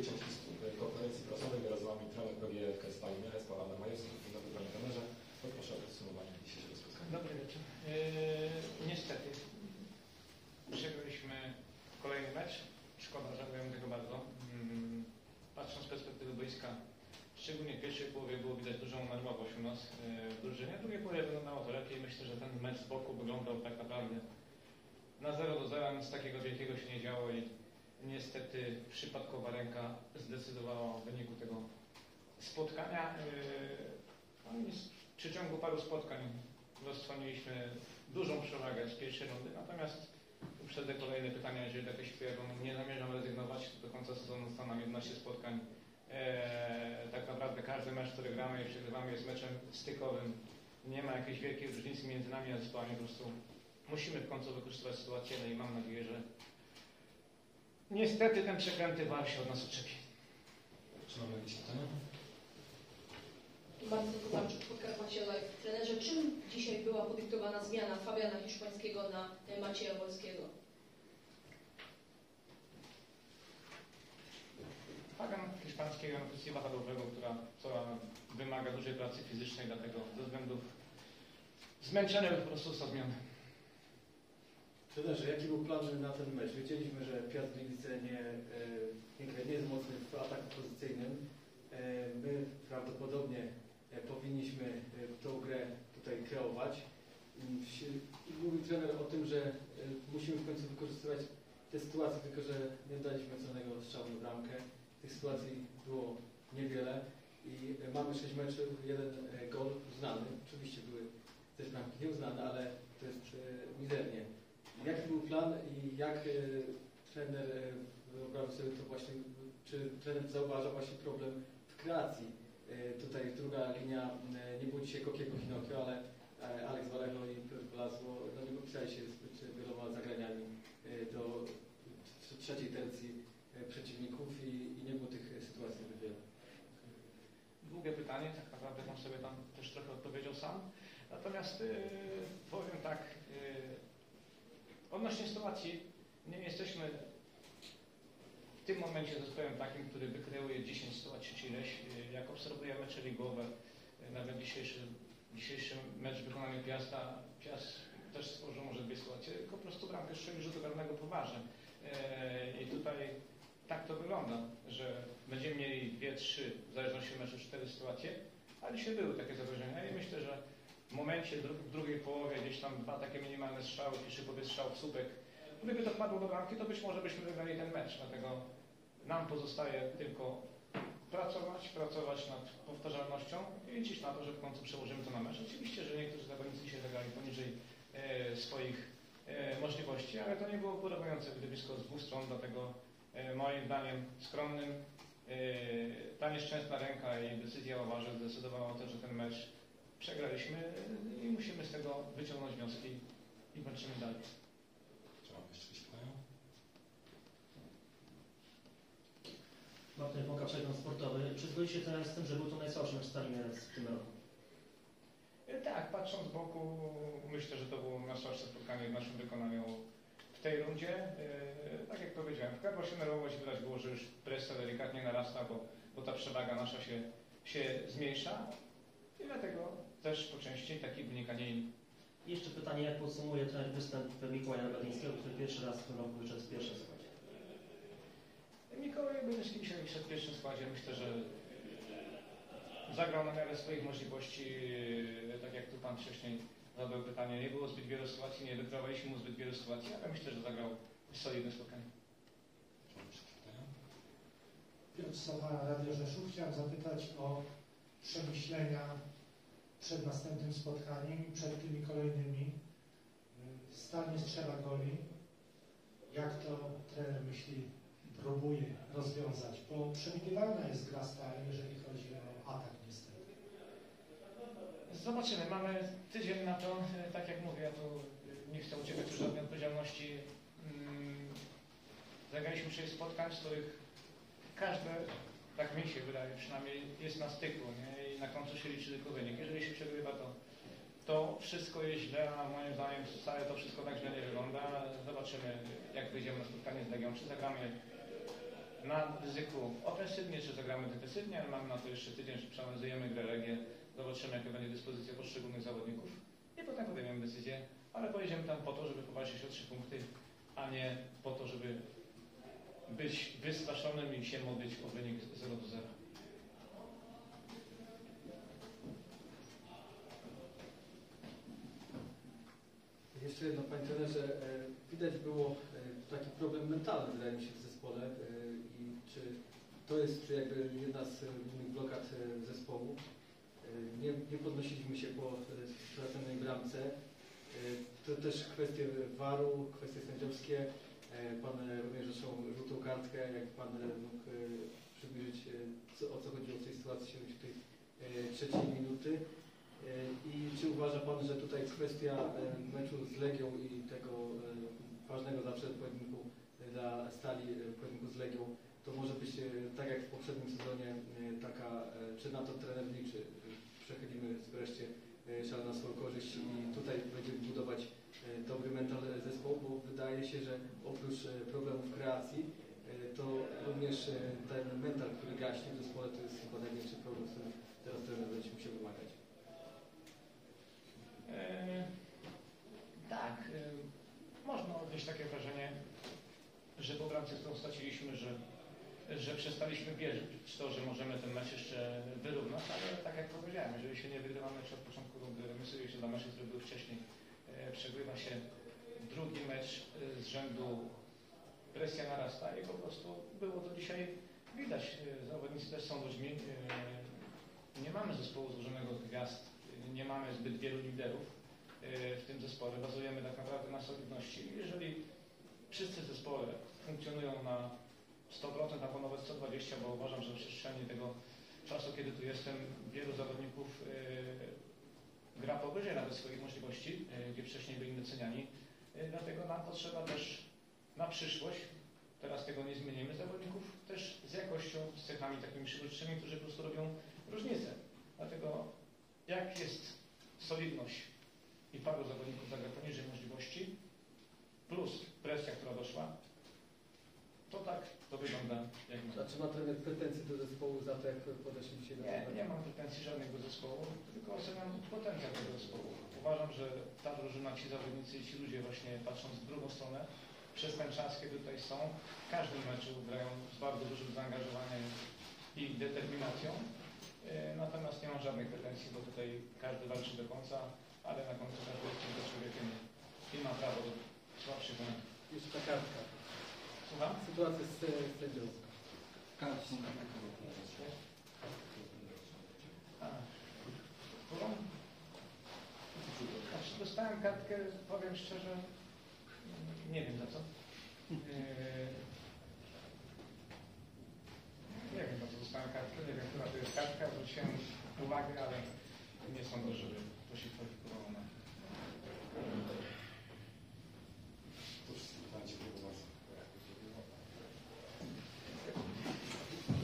części konferencji prasowej wraz z Wami trener PGF Stali Mielec, pan Adam Majewski, dzień dobry Panie trenerze. Poproszę o podsumowanie dzisiejszego spotkania. Dobry wieczór. Niestety przegraliśmy kolejny mecz. Szkoda, żałuję tego bardzo. Patrząc z perspektywy boiska, szczególnie w pierwszej połowie było widać dużą nerwowość u nas w drużynie. W drugiej połowie wyglądało to lepiej. Myślę, że ten mecz z boku wyglądał tak naprawdę na 0-0, nic takiego wielkiego się nie działo i niestety przypadkowa ręka zdecydowała o wyniku tego spotkania. W przeciągu paru spotkań roztrwoniliśmy dużą przewagę z pierwszej rundy, natomiast uprzedzę kolejne pytania, jeżeli takie się pojawią. Nie zamierzam rezygnować, do końca sezonu zostało nam 11 spotkań. Tak naprawdę każdy mecz, który gramy i przegrywamy, jest meczem stykowym. Nie ma jakiejś wielkiej różnicy między nami a zespołami, po prostu musimy w końcu wykorzystywać sytuację, no i mam nadzieję, że niestety ten przeklęty war się od nas odczepi. Czy mamy jakieś pytania? Marcin Kubarczyk, Podkarpacie Live. Trenerze, czym dzisiaj była podyktowana zmiana Fabiana Hiszpańskiego na Macieja Wolskiego? Fabian Hiszpańskiego na pozycji wahadłowego, która wymaga dużej pracy fizycznej, dlatego ze względów zmęczenia po prostu został zmiany. Trenerze, jaki był plan na ten mecz? Wiedzieliśmy, że Piast Gliwice nie jest mocny w ataku pozycyjnym. My prawdopodobnie powinniśmy tą grę tutaj kreować. Mówił trener o tym, że musimy w końcu wykorzystywać te sytuacje, tylko że nie daliśmy celnego strzału na bramkę. Tych sytuacji było niewiele i mamy 6 meczów, 1 gol uznany. Oczywiście były też bramki nieuznane, ale to jest mizernie. Jaki był plan i jak trener wyobrażał sobie to właśnie, czy trener zauważa właśnie problem w kreacji? Tutaj druga linia, nie było dzisiaj Kokiego Hinokio, ale Alex Vallejo i Piotr Blazło nie popisali się zbyt wieloma zagraniami do trzeciej tercji przeciwników i nie było tych sytuacji zbyt wiele. Długie pytanie, tak naprawdę Pan sobie tam też trochę odpowiedział sam. Natomiast powiem tak, odnośnie sytuacji, nie jesteśmy w tym momencie zespołem takim, który wykreuje 10 sytuacji czy ileś. Jak obserwuję mecze ligowe, nawet dzisiejszy mecz w wykonaniu Piasta, Piast też stworzył może 2 sytuacje, tylko po prostu bramkę strzelił rzutu karnego poważnie. I tutaj tak to wygląda, że będziemy mieli 2, 3, w zależności od meczu 4 sytuacje, ale dzisiaj były takie zagrożenia i myślę, że w momencie w drugiej połowie gdzieś tam 2 takie minimalne strzały, pierwszy powiedz strzał w słupek, gdyby to wpadło do bramki, to być może byśmy wygrali ten mecz, dlatego nam pozostaje tylko pracować nad powtarzalnością i liczyć na to, że w końcu przełożymy to na mecz. Oczywiście, że niektórzy zawodnicy się zagrali poniżej swoich możliwości, ale to nie było porównujące widowisko z 2 stron, dlatego moim zdaniem skromnym ta nieszczęsna ręka i decyzja o warze zdecydowała o to, że ten mecz przegraliśmy i musimy z tego wyciągnąć wnioski i walczymy dalej. Czy mamy jeszcze jakieś pytania? Martin Pąka, przegląd sportowy. Czy zgodzi się trener z tym, że był to najsłabszy mecz Stali Mielec w tym roku? Tak, patrząc z boku, myślę, że to było najsłabsze spotkanie w naszym wykonaniu w tej rundzie. Tak jak powiedziałem, wkradła się nerwowość, widać było, że już presja delikatnie narasta, bo ta przewaga nasza się zmniejsza i dlatego też po części taki wynik, a nie inny. I jeszcze pytanie, jak podsumuje trener występ Mikołaja Badyńskiego, który pierwszy raz w tym roku wyszedł w pierwszym składzie? Mikołaj Badyński dzisiaj wyszedł w pierwszym składzie. Myślę, że zagrał na miarę swoich możliwości, tak jak tu Pan wcześniej zadał pytanie. Nie było zbyt wielu sytuacji, nie wygrywaliśmy mu zbyt wielu sytuacji, ale myślę, że zagrał solidne spotkanie. Piotr Sowa, Radio Rzeszów. Chciałem zapytać o przemyślenia przed następnym spotkaniem i przed tymi kolejnymi. Stal nie strzela goli. Jak to trener myśli, próbuje rozwiązać? Bo przewidywalna jest gra Stali, jeżeli chodzi o atak niestety. Zobaczymy. Mamy tydzień na to. Tak jak mówię, ja tu nie chcę uciekać od żadnej odpowiedzialności. Zagraliśmy 6 spotkań, z których każde, tak mi się wydaje, przynajmniej jest na styku, nie? I na końcu się liczy tylko wynik. Jeżeli się przegrywa, to wszystko jest źle, a moim zdaniem wcale to wszystko tak źle nie wygląda. Zobaczymy, jak wyjdziemy na spotkanie z Legią, czy zagramy na ryzyku ofensywnie, czy zagramy defensywnie, ale mamy na to jeszcze tydzień, że przeanalizujemy grę Legię, zobaczymy jaka będzie dyspozycja poszczególnych zawodników i potem podejmiemy decyzję, ale pojedziemy tam po to, żeby powalczyć o 3 punkty, a nie po to, żeby być wystraszonym i się modlić o wynik 0-0. Jeszcze jedno, panie trenerze, widać było taki problem mentalny, wydaje mi się, w zespole i czy to jest jakby jedna z głównych blokad zespołu. Nie podnosiliśmy się po straconej bramce. To też kwestie VAR-u, kwestie sędziowskie. Pan również zresztą żółtą kartkę, jak pan mógł przybliżyć, o co chodziło w tej sytuacji 73 minuty. I czy uważa pan, że tutaj kwestia meczu z Legią i tego ważnego zawsze pojedynku dla Stali, pojedynku z Legią, to może być tak jak w poprzednim sezonie taka, czy na to trener liczy, przechylimy wreszcie szale na swoją korzyść i tutaj będziemy budować dobry mental zespołu, bo wydaje się, że oprócz problemów kreacji, to również ten mental, który gaśnie w zespole, to jest chyba największy problem, z którym teraz trener będzie musiał wymagać. Tak, można odnieść takie wrażenie, że po bramce, którą straciliśmy, że przestaliśmy wierzyć w to, że możemy ten mecz jeszcze wyrównać, ale tak jak powiedziałem, jeżeli się nie wygrywa mecz od początku rundy, remisuje się dla meczów, które były wcześniej, przegrywa się drugi mecz z rzędu, presja narasta i po prostu było to dzisiaj widać. Zawodnicy też są ludźmi, nie mamy zespołu złożonego z gwiazd, nie mamy zbyt wielu liderów w tym zespole, bazujemy tak naprawdę na solidności. Jeżeli wszyscy w zespole funkcjonują na 100%, a ponownie 120%, bo uważam, że w przestrzeni tego czasu, kiedy tu jestem, wielu zawodników gra powyżej nawet swoich możliwości, gdzie wcześniej byli doceniani. Dlatego nam potrzeba też na przyszłość, teraz tego nie zmienimy, zawodników też z jakością, z cechami takimi przywódczymi, którzy po prostu robią różnicę. Dlatego jak jest solidność i paru zawodników zagra poniżej możliwości, plus presja, która doszła, to tak to wygląda jak ma. A czy ma trener pretensje do zespołu za to, jak podeszli dzisiaj do tego? Nie mam pretensji żadnych do zespołu, tylko oceniam potencjał tego zespołu. Uważam, że ta drużyna, ci zawodnicy i ci ludzie właśnie patrząc w drugą stronę, przez ten czas, kiedy tutaj są, w każdym meczu grają z bardzo dużym zaangażowaniem i determinacją. Natomiast nie mam żadnych pretensji, bo tutaj każdy walczy do końca, ale na końcu każdy jest tylko człowiekiem i ma prawo do słabszych momentów. Jeszcze ta kartka. Słucham? Sytuacja z sędzią. Którą? Znaczy dostałem kartkę, powiem szczerze, nie wiem za co. Nie wiem za co dostałem kartkę, nie wiem, która to jest kartka, zwróciłem uwagę, ale nie sądzę, żeby to się